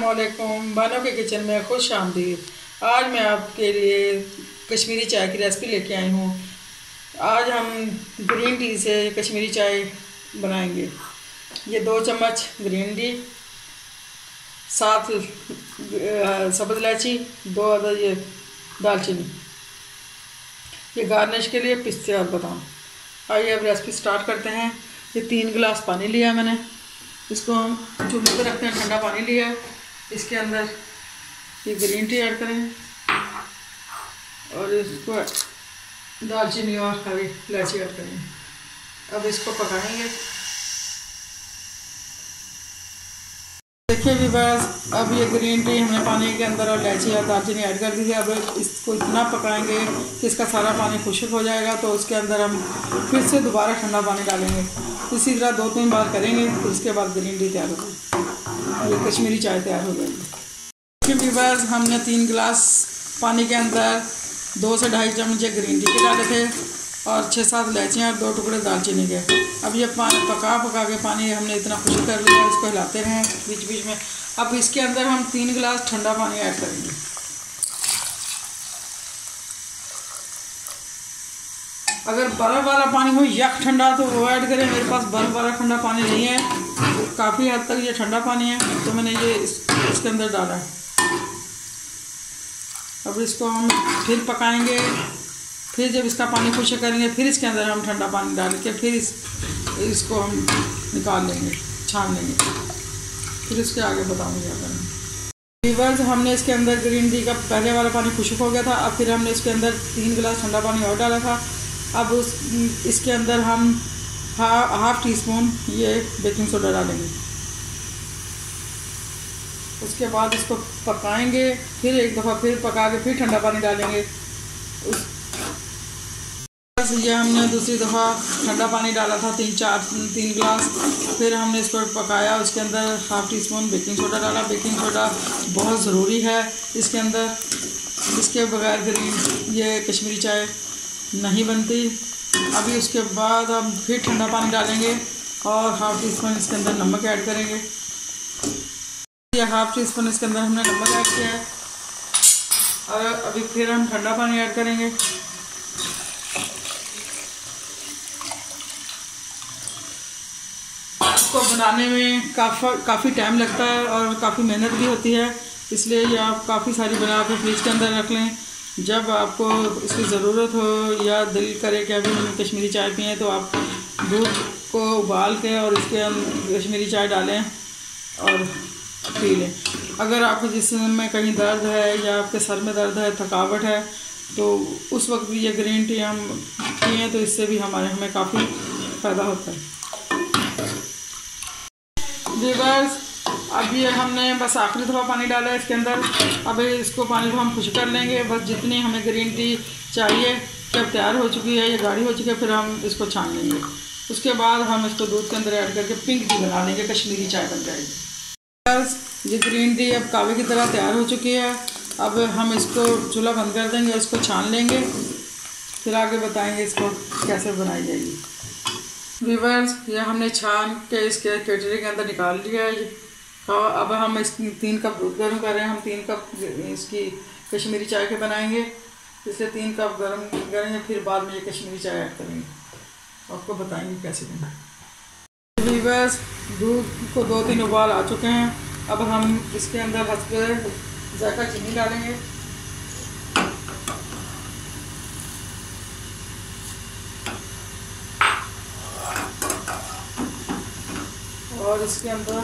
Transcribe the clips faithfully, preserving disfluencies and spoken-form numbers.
अस्सलामुअलैकुम, बानो के किचन में खुश आमदीद। आज मैं आपके लिए कश्मीरी चाय की रेसिपी लेके आई हूँ। आज हम ग्रीन टी से कश्मीरी चाय बनाएंगे। ये दो चम्मच ग्रीन टी, सात सब्ज़ इलायची, दो अदद ये दालचीनी, ये गार्निश के लिए पिस्ते और बादाम। आइए अब रेसिपी स्टार्ट करते हैं। ये तीन गिलास पानी लिया है मैंने, इसको हम चूल्हे पर रखते हैं। ठंडा पानी लिया है, इसके अंदर ये ग्रीन टी ऐड करेंगे और इसको दालचीनी और हरी इलायची ऐड करेंगे। अब इसको पकाएंगे। देखिए भी बस अब ये ग्रीन टी हमने पानी के अंदर और इलायची और दालचीनी ऐड कर दी है। अब इसको इतना पकाएंगे कि इसका सारा पानी खुश्क हो जाएगा। तो उसके अंदर हम फिर से दोबारा ठंडा पानी डालेंगे। इसी तरह दो तीन बार करेंगे, फिर उसके बाद ग्रीन टी तैयार हो जाएगी और ये कश्मीरी चाय तैयार हो जाएगी। क्योंकि बस हमने तीन गिलास पानी के अंदर दो से ढाई चम्मच ग्रीन टी के डाले थे और छः सात इलायचियाँ और दो टुकड़े दालचीनी के। अब ये पानी पका पका के पानी हमने इतना खुश्क कर लिया, इसको हिलाते रहें बीच बीच में। अब इसके अंदर हम तीन गिलास ठंडा पानी ऐड करेंगे। अगर बर्फ़ वाला पानी हो यक ठंडा तो वो ऐड करें। मेरे पास बर्फ़ वाला ठंडा पानी नहीं है, काफ़ी हद तक ये ठंडा पानी है, तो मैंने ये इस, इसके अंदर डाला है। अब इसको हम फिर पकाएंगे। फिर जब इसका पानी खुश्क करेंगे, फिर इसके अंदर हम ठंडा पानी डाल के फिर इस इसको हम निकाल लेंगे, छान लेंगे। फिर इसके आगे बताऊँगी क्या करेंगे। वीवर्स, हमने इसके अंदर ग्रीन टी का पहले वाला पानी खुश्क हो गया था। अब फिर हमने इसके अंदर तीन गिलास ठंडा पानी और डाला था। अब उस इसके अंदर हम हा, हाफ टी स्पून ये बेकिंग सोडा डालेंगे। उसके बाद इसको पकाएंगे। फिर एक दफ़ा फिर पका के फिर ठंडा पानी डालेंगे। उस ये हमने दूसरी दफ़ा ठंडा पानी डाला था, तीन चार तीन गिलास। फिर हमने इसको पकाया, उसके अंदर half teaspoon baking soda डाला। बेकिंग सोडा बहुत ज़रूरी है इसके अंदर, इसके बगैर ग्रीन ये कश्मीरी चाय नहीं बनती। अभी उसके बाद हम फिर ठंडा पानी डालेंगे और हाफ़ टी स्पून इसके अंदर नमक ऐड करेंगे। ये हाफ़ टी स्पून इसके अंदर हमने नमक ऐड किया है और अभी फिर हम ठंडा पानी ऐड करेंगे। इसको बनाने में काफ़ी काफ़ी टाइम लगता है और काफ़ी मेहनत भी होती है, इसलिए ये आप काफ़ी सारी बना के फ्रिज के अंदर रख लें। जब आपको इसकी ज़रूरत हो या दिल करे कि अभी हम कश्मीरी चाय पिएँ, तो आप दूध को उबाल के और इसके अंदर कश्मीरी चाय डालें और पी लें। अगर आपके जिस्म में कहीं दर्द है या आपके सर में दर्द है, थकावट है, तो उस वक्त भी ये ग्रीन टी हम पिएँ तो इससे भी हमारे हमें काफ़ी फ़ायदा होता है। व्यूअर्स, अब ये हमने बस आखिरी दफ़ा पानी डाला है इसके अंदर। अब इसको पानी को हम खुश्क कर लेंगे। बस जितनी हमें ग्रीन टी चाहिए कि अब तैयार हो चुकी है, ये गाढ़ी हो चुकी है, फिर हम इसको छान लेंगे। उसके बाद हम इसको दूध के अंदर ऐड करके पिंक टी बना लेंगे, कश्मीरी चाय बन जाएगी। बस ये ग्रीन टी अब कावे की तरह तैयार हो चुकी है। अब हम इसको चूल्हा बंद कर देंगे, इसको छान लेंगे, फिर आगे बताएँगे इसको कैसे बनाई जाएगी। व्यूअर्स, ये हमने छान के इसके केटली के अंदर निकाल लिया है। और अब हम इस तीन कप दूध गर्म कर रहे हैं। हम तीन कप इसकी कश्मीरी चाय के बनाएंगे, इसलिए तीन कप गर्म करेंगे, फिर बाद में ये कश्मीरी चाय ऐड करेंगे, आपको बताएंगे कैसे बनाएं। व्यूअर्स, दूध को दो तीन उबाल आ चुके हैं। अब हम इसके अंदर हस्बे जायका चीनी डालेंगे। और इसके अंदर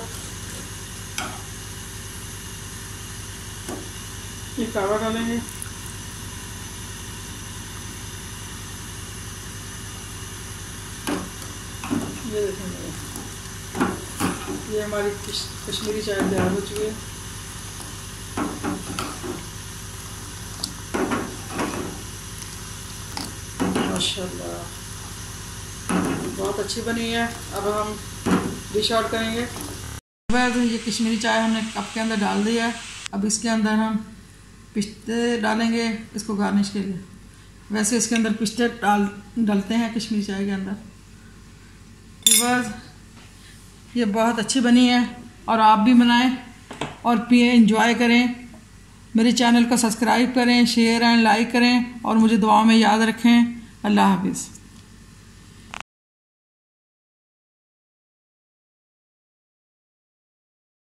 ये कावा डालेंगे। ये देखेंगे, ये हमारी कश्मीरी चाय तैयार हो चुकी है। माशाल्लाह, बहुत अच्छी बनी है। अब हम डिश आउट करेंगे। ये कश्मीरी चाय हमने कप के अंदर डाल दिया है। अब इसके अंदर हम पिस्ते डालेंगे इसको गार्निश के लिए। वैसे इसके अंदर पिस्ते डाल डालते हैं कश्मीरी चाय के अंदर। तो बस ये बहुत अच्छी बनी है और आप भी बनाएं। और पिए, एंजॉय करें। मेरे चैनल को सब्सक्राइब करें, शेयर एंड लाइक करें और मुझे दुआओं में याद रखें। अल्लाह हाफिज़।